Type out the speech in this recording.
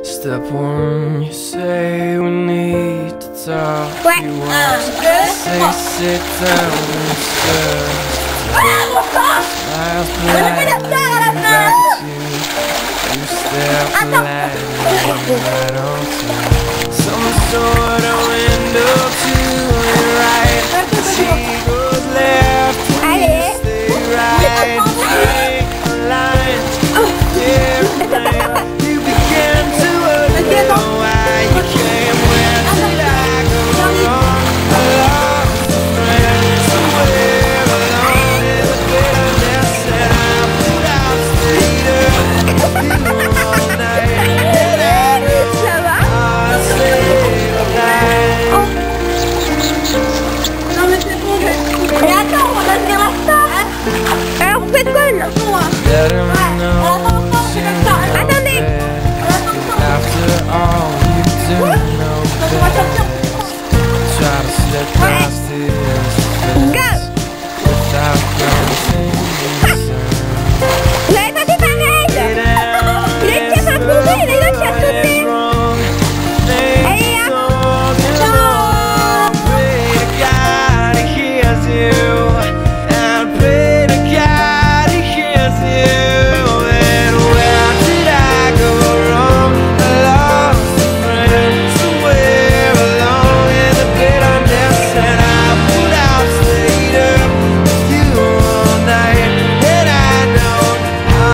Step one, you say we need to talk. You want to say sit down instead. Smiles polite, back at you. You stare politely right on through some sort of window to the right. She goes